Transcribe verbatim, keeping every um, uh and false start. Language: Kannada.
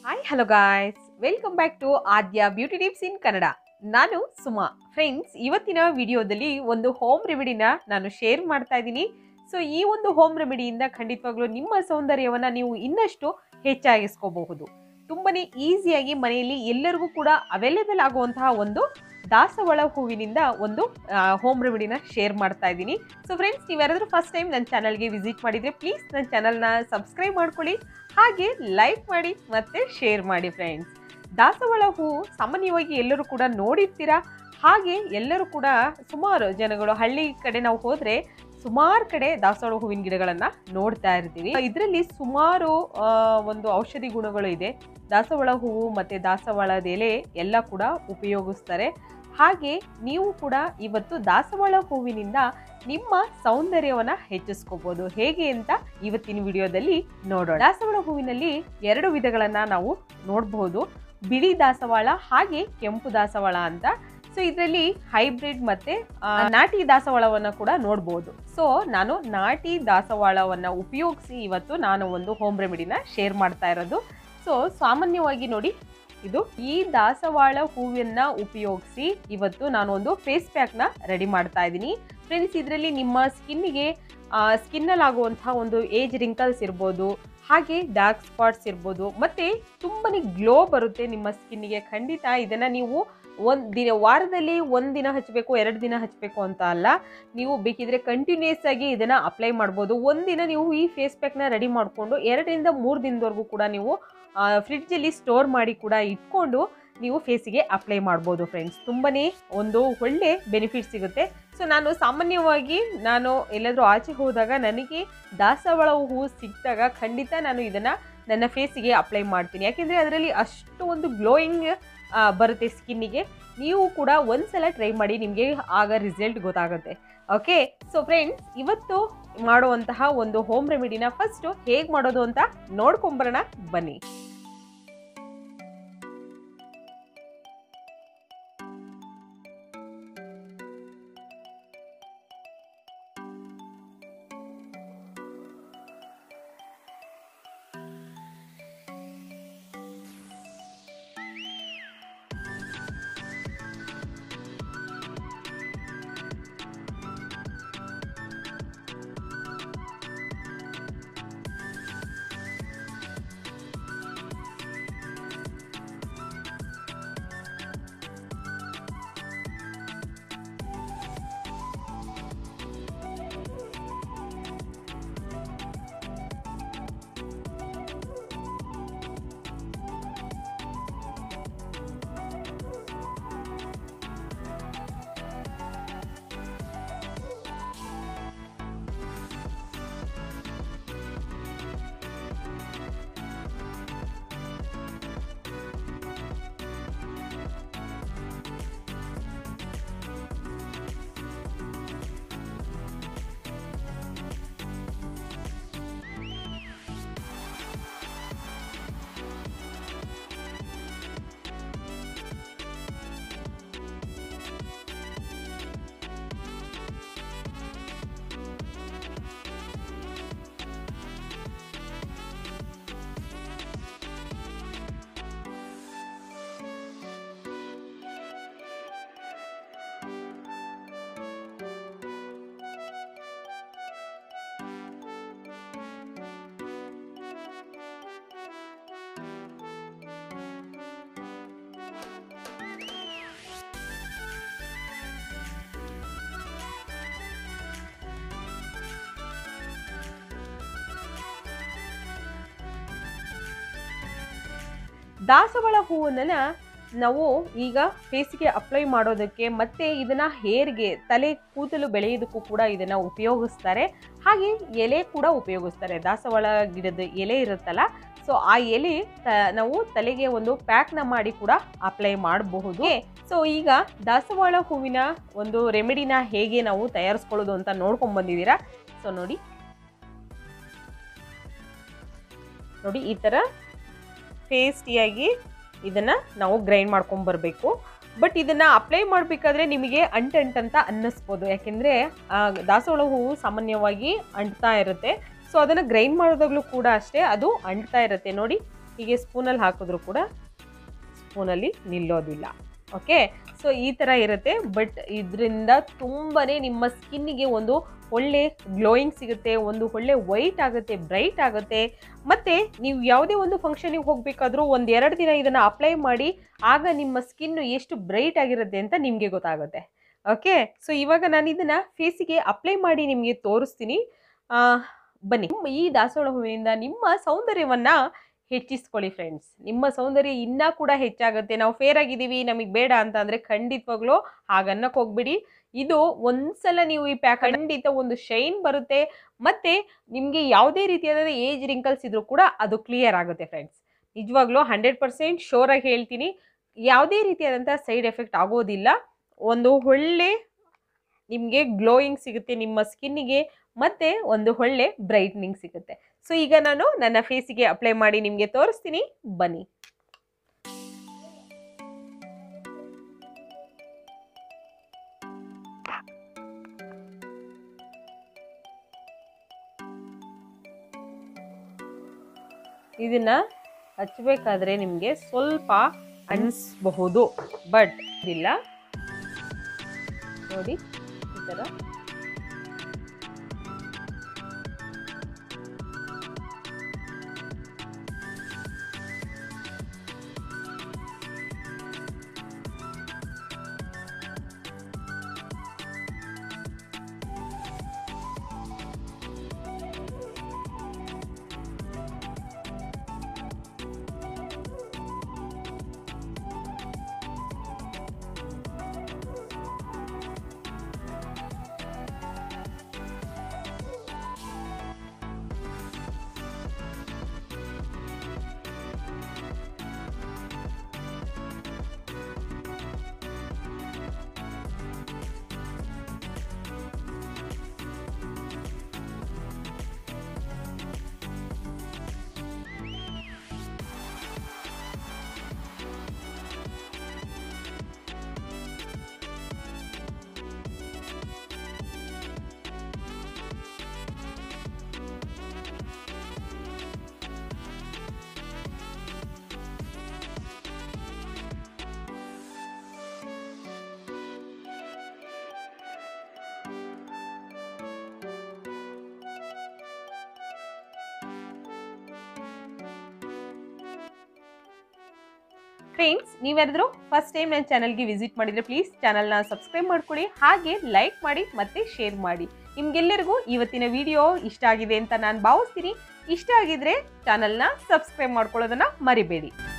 Hi, hello guys. Welcome back to Aadya Beauty Tips in Kannada. ನಾನು ಸುಮಾ. ಫ್ರೆಂಡ್ಸ್, ಇವತ್ತಿನ ವಿಡಿಯೋದಲ್ಲಿ ಒಂದು ಹೋಮ್ ರೆಮಿಡಿನ ನಾನು ಶೇರ್ ಮಾಡ್ತಾ ಇದ್ದೀನಿ. ಸೊ ಈ ಒಂದು ಹೋಮ್ ರೆಮಿಡಿಯಿಂದ ಖಂಡಿತವಾಗ್ಲೂ ನಿಮ್ಮ ಸೌಂದರ್ಯವನ್ನು ನೀವು ಇನ್ನಷ್ಟು ಹೆಚ್ಚಾಗಿಸ್ಕೋಬಹುದು. ತುಂಬಾನೇ ಈಸಿಯಾಗಿ ಮನೆಯಲ್ಲಿ ಎಲ್ಲರಿಗೂ ಕೂಡ ಅವೈಲೇಬಲ್ ಆಗುವಂತಹ ಒಂದು ದಾಸವಾಳ ಹೂವಿನಿಂದ ಒಂದು ಹೋಮ್ ರೆಮಿಡಿನ ಶೇರ್ ಮಾಡ್ತಾ ಇದ್ದೀನಿ. ಸೊ ಫ್ರೆಂಡ್ಸ್, ನೀವು ಯಾರಾದರೂ ಫಸ್ಟ್ ಟೈಮ್ ನನ್ನ ಚಾನಲ್ಗೆ ವಿಸಿಟ್ ಮಾಡಿದರೆ ಪ್ಲೀಸ್ ನನ್ನ ಚಾನಲ್ನ ಸಬ್ಸ್ಕ್ರೈಬ್ ಮಾಡ್ಕೊಳ್ಳಿ, ಹಾಗೆ ಲೈಕ್ ಮಾಡಿ ಮತ್ತು ಶೇರ್ ಮಾಡಿ. ಫ್ರೆಂಡ್ಸ್, ದಾಸವಾಳ ಹೂವು ಸಾಮಾನ್ಯವಾಗಿ ಎಲ್ಲರೂ ಕೂಡ ನೋಡಿರ್ತೀರಾ. ಹಾಗೆ ಎಲ್ಲರೂ ಕೂಡ ಸುಮಾರು ಜನಗಳು ಹಳ್ಳಿ ಕಡೆ ನಾವು ಹೋದರೆ ಸುಮಾರು ಕಡೆ ದಾಸವಾಳ ಹೂವಿನ ಗಿಡಗಳನ್ನು ನೋಡ್ತಾ ಇರ್ತೀವಿ. ಇದರಲ್ಲಿ ಸುಮಾರು ಒಂದು ಔಷಧಿ ಗುಣಗಳು ಇದೆ. ದಾಸವಾಳ ಹೂವು ಮತ್ತು ದಾಸವಾಳದ ಎಲೆ ಎಲ್ಲ ಕೂಡ ಉಪಯೋಗಿಸ್ತಾರೆ. ಹಾಗೆ ನೀವು ಕೂಡ ಇವತ್ತು ದಾಸವಾಳ ಹೂವಿನಿಂದ ನಿಮ್ಮ ಸೌಂದರ್ಯವನ್ನು ಹೆಚ್ಚಿಸ್ಕೋಬಹುದು. ಹೇಗೆ ಅಂತ ಇವತ್ತಿನ ವಿಡಿಯೋದಲ್ಲಿ ನೋಡೋಣ. ದಾಸವಾಳ ಹೂವಿನಲ್ಲಿ ಎರಡು ವಿಧಗಳನ್ನು ನಾವು ನೋಡಬಹುದು, ಬಿಳಿ ದಾಸವಾಳ ಹಾಗೆ ಕೆಂಪು ದಾಸವಾಳ ಅಂತ. ಸೊ ಇದರಲ್ಲಿ ಹೈಬ್ರಿಡ್ ಮತ್ತೆ ನಾಟಿ ದಾಸವಾಳವನ್ನು ಕೂಡ ನೋಡ್ಬೋದು. ಸೊ ನಾನು ನಾಟಿ ದಾಸವಾಳವನ್ನು ಉಪಯೋಗಿಸಿ ಇವತ್ತು ನಾನು ಒಂದು ಹೋಮ್ ರೆಮಿಡಿನ ಶೇರ್ ಮಾಡ್ತಾ ಇರೋದು. ಸೊ ಸಾಮಾನ್ಯವಾಗಿ ನೋಡಿ, ಇದು ಈ ದಾಸವಾಳ ಹೂವನ್ನ ಉಪಯೋಗಿಸಿ ಇವತ್ತು ನಾನು ಒಂದು ಫೇಸ್ ಪ್ಯಾಕ್ನ ರೆಡಿ ಮಾಡ್ತಾ ಇದ್ದೀನಿ. ಫ್ರೆಂಡ್ಸ್, ಇದರಲ್ಲಿ ನಿಮ್ಮ ಸ್ಕಿನ್ನಿಗೆ ಸ್ಕಿನ್ನಲ್ಲಿ ಆಗುವಂತಹ ಒಂದು ಏಜ್ ರಿಂಕಲ್ಸ್ ಇರ್ಬೋದು, ಹಾಗೆ ಡಾರ್ಕ್ ಸ್ಪಾಟ್ಸ್ ಇರ್ಬೋದು, ಮತ್ತು ತುಂಬನೇ ಗ್ಲೋ ಬರುತ್ತೆ ನಿಮ್ಮ ಸ್ಕಿನ್ನಿಗೆ. ಖಂಡಿತ ಇದನ್ನು ನೀವು ಒಂದು ದಿನ ವಾರದಲ್ಲಿ ಒಂದು ದಿನ ಹಚ್ಚಬೇಕು, ಎರಡು ದಿನ ಹಚ್ಚಬೇಕು ಅಂತ ಅಲ್ಲ. ನೀವು ಬೇಕಿದ್ರೆ ಕಂಟಿನ್ಯೂಸ್ ಆಗಿ ಇದನ್ನು ಅಪ್ಲೈ ಮಾಡ್ಬೋದು. ಒಂದಿನ ನೀವು ಈ ಫೇಸ್ ಪ್ಯಾಕ್ನ ರೆಡಿ ಮಾಡಿಕೊಂಡು ಎರಡರಿಂದ ಮೂರು ದಿನದವರೆಗೂ ಕೂಡ ನೀವು ಫ್ರಿಡ್ಜಲ್ಲಿ ಸ್ಟೋರ್ ಮಾಡಿ ಕೂಡ ಇಟ್ಕೊಂಡು ನೀವು ಫೇಸಿಗೆ ಅಪ್ಲೈ ಮಾಡ್ಬೋದು. ಫ್ರೆಂಡ್ಸ್, ತುಂಬನೇ ಒಂದು ಒಳ್ಳೆ ಬೆನಿಫಿಟ್ ಸಿಗುತ್ತೆ. ಸೊ ನಾನು ಸಾಮಾನ್ಯವಾಗಿ ನಾನು ಎಲ್ಲಾದರೂ ಆಚೆ ಹೋದಾಗ ನನಗೆ ದಾಸವಾಳ ಹೂವು ಸಿಕ್ಕಿದಾಗ ಖಂಡಿತ ನಾನು ಇದನ್ನು ನನ್ನ ಫೇಸಿಗೆ ಅಪ್ಲೈ ಮಾಡ್ತೀನಿ. ಯಾಕೆಂದರೆ ಅದರಲ್ಲಿ ಅಷ್ಟು ಒಂದು ಗ್ಲೋಯಿಂಗ್ ಬರುತ್ತೆ ಸ್ಕಿನ್ನಿಗೆ. ನೀವು ಕೂಡ ಒಂದ್ಸಲ ಟ್ರೈ ಮಾಡಿ, ನಿಮಗೆ ಆಗ ರಿಸಲ್ಟ್ ಗೊತ್ತಾಗುತ್ತೆ. ಓಕೆ, ಸೊ ಫ್ರೆಂಡ್ಸ್, ಇವತ್ತು ಮಾಡುವಂತಹ ಒಂದು ಹೋಮ್ ರೆಮಿಡಿನ ಫಸ್ಟು ಹೇಗೆ ಮಾಡೋದು ಅಂತ ನೋಡ್ಕೊಂಬರೋಣ ಬನ್ನಿ. ದಾಸವಾಳ ಹೂವನ್ನ ನಾವು ಈಗ ಫೇಸಿಗೆ ಅಪ್ಲೈ ಮಾಡೋದಕ್ಕೆ ಮತ್ತು ಇದನ್ನು ಹೇರ್ಗೆ, ತಲೆ ಕೂದಲು ಬೆಳೆಯೋದಕ್ಕೂ ಕೂಡ ಇದನ್ನು ಉಪಯೋಗಿಸ್ತಾರೆ. ಹಾಗೆ ಎಲೆ ಕೂಡ ಉಪಯೋಗಿಸ್ತಾರೆ. ದಾಸವಾಳ ಗಿಡದ ಎಲೆ ಇರುತ್ತಲ್ಲ, ಸೊ ಆ ಎಲೆ ತ ನಾವು ತಲೆಗೆ ಒಂದು ಪ್ಯಾಕ್ನ ಮಾಡಿ ಕೂಡ ಅಪ್ಲೈ ಮಾಡಬಹುದು. ಸೊ ಈಗ ದಾಸವಾಳ ಹೂವಿನ ಒಂದು ರೆಮಿಡಿನ ಹೇಗೆ ನಾವು ತಯಾರಿಸ್ಕೊಳ್ಳೋದು ಅಂತ ನೋಡ್ಕೊಂಡು ಬಂದಿದ್ದೀರಾ. ಸೊ ನೋಡಿ ನೋಡಿ ಈ ಥರ ಟೇಸ್ಟಿಯಾಗಿ ಇದನ್ನು ನಾವು ಗ್ರೈಂಡ್ ಮಾಡ್ಕೊಂಡು ಬರಬೇಕು. ಬಟ್ ಇದನ್ನು ಅಪ್ಲೈ ಮಾಡಬೇಕಾದ್ರೆ ನಿಮಗೆ ಅಂಟಂಟಂತ ಅನ್ನಿಸ್ಬೋದು, ಯಾಕೆಂದರೆ ದಾಸವಾಳ ಹೂವು ಸಾಮಾನ್ಯವಾಗಿ ಅಂಟ್ತಾ ಇರುತ್ತೆ. ಸೊ ಅದನ್ನು ಗ್ರೈಂಡ್ ಮಾಡೋದಾಗಲೂ ಕೂಡ ಅಷ್ಟೇ ಅದು ಅಂಟ್ತಾ ಇರುತ್ತೆ. ನೋಡಿ ಹೀಗೆ ಸ್ಪೂನಲ್ಲಿ ಹಾಕಿದ್ರು ಕೂಡ ಸ್ಪೂನಲ್ಲಿ ನಿಲ್ಲೋದಿಲ್ಲ. ಓಕೆ, ಸೊ ಈ ಥರ ಇರುತ್ತೆ. ಬಟ್ ಇದರಿಂದ ತುಂಬಾ ನಿಮ್ಮ ಸ್ಕಿನ್ನಿಗೆ ಒಂದು ಒಳ್ಳೆ ಗ್ಲೋಯಿಂಗ್ ಸಿಗುತ್ತೆ, ಒಂದು ಒಳ್ಳೆ ವೈಟ್ ಆಗುತ್ತೆ, ಬ್ರೈಟ್ ಆಗುತ್ತೆ. ಮತ್ತು ನೀವು ಯಾವುದೇ ಒಂದು ಫಂಕ್ಷನಿಗೆ ಹೋಗಬೇಕಾದ್ರೂ ಒಂದು ಎರಡು ದಿನ ಇದನ್ನು ಅಪ್ಲೈ ಮಾಡಿ, ಆಗ ನಿಮ್ಮ ಸ್ಕಿನ್ನು ಎಷ್ಟು ಬ್ರೈಟ್ ಆಗಿರುತ್ತೆ ಅಂತ ನಿಮಗೆ ಗೊತ್ತಾಗುತ್ತೆ. ಓಕೆ, ಸೊ ಇವಾಗ ನಾನು ಇದನ್ನು ಫೇಸಿಗೆ ಅಪ್ಲೈ ಮಾಡಿ ನಿಮಗೆ ತೋರಿಸ್ತೀನಿ. ಬನ್ನಿ. ಈ ದಾಸವಾಳ ಹೂವಿನಿಂದ ನಿಮ್ಮ ಸೌಂದರ್ಯವನ್ನು ಹೆಚ್ಚಿಸ್ಕೊಳ್ಳಿ ಫ್ರೆಂಡ್ಸ್. ನಿಮ್ಮ ಸೌಂದರ್ಯ ಇನ್ನೂ ಕೂಡ ಹೆಚ್ಚಾಗುತ್ತೆ. ನಾವು ಫೇರ್ ಆಗಿದ್ದೀವಿ, ನಮಗೆ ಬೇಡ ಅಂತ ಅಂದರೆ ಖಂಡಿತವಾಗ್ಲೂ ಹಾಗನ್ನಕ್ಕೆ ಹೋಗ್ಬಿಡಿ. ಇದು ಒಂದ್ಸಲ ನೀವು ಈ ಪ್ಯಾಕ್ ಖಂಡಿತ ಒಂದು ಶೈನ್ ಬರುತ್ತೆ, ಮತ್ತು ನಿಮಗೆ ಯಾವುದೇ ರೀತಿಯಾದ ಏಜ್ ರಿಂಕಲ್ಸ್ ಇದ್ರೂ ಕೂಡ ಅದು ಕ್ಲಿಯರ್ ಆಗುತ್ತೆ ಫ್ರೆಂಡ್ಸ್. ನಿಜವಾಗ್ಲೂ ಹಂಡ್ರೆಡ್ ಪರ್ಸೆಂಟ್ ಶೋರಾಗಿ ಹೇಳ್ತೀನಿ, ಯಾವುದೇ ರೀತಿಯಾದಂಥ ಸೈಡ್ ಎಫೆಕ್ಟ್ ಆಗೋದಿಲ್ಲ. ಒಂದು ಒಳ್ಳೆ ನಿಮಗೆ ಗ್ಲೋಯಿಂಗ್ ಸಿಗುತ್ತೆ ನಿಮ್ಮ ಸ್ಕಿನ್ನಿಗೆ, ಮತ್ತು ಒಂದು ಒಳ್ಳೆ ಬ್ರೈಟ್ನಿಂಗ್ ಸಿಗುತ್ತೆ. ಸೊ ಈಗ ನಾನು ನನ್ನ ಫೇಸಿಗೆ ಅಪ್ಲೈ ಮಾಡಿ ನಿಮಗೆ ತೋರಿಸ್ತೀನಿ, ಬನ್ನಿ. ಇದನ್ನ ಹಚ್ಚಬೇಕಾದ್ರೆ ನಿಮಗೆ ಸ್ವಲ್ಪ ಅನಿಸಬಹುದು, ಬಟ್ ಇಲ್ಲ ನೋಡಿ ಈ ಥರ. ಫ್ರೆಂಡ್ಸ್, ನೀವ್ಯಾರಾದರೂ ಫಸ್ಟ್ ಟೈಮ್ ನನ್ನ ಚಾನಲ್ಗೆ ವಿಸಿಟ್ ಮಾಡಿದರೆ ಪ್ಲೀಸ್ ಚಾನಲ್ನ ಸಬ್ಸ್ಕ್ರೈಬ್ ಮಾಡ್ಕೊಳ್ಳಿ, ಹಾಗೆ ಲೈಕ್ ಮಾಡಿ ಮತ್ತು ಶೇರ್ ಮಾಡಿ. ನಿಮ್ಗೆಲ್ಲರಿಗೂ ಇವತ್ತಿನ ವಿಡಿಯೋ ಇಷ್ಟ ಆಗಿದೆ ಅಂತ ನಾನು ಭಾವಿಸ್ತೀನಿ. ಇಷ್ಟ ಆಗಿದ್ರೆ ಚಾನಲ್ನ ಸಬ್ಸ್ಕ್ರೈಬ್ ಮಾಡ್ಕೊಳ್ಳೋದನ್ನು ಮರಿಬೇಡಿ.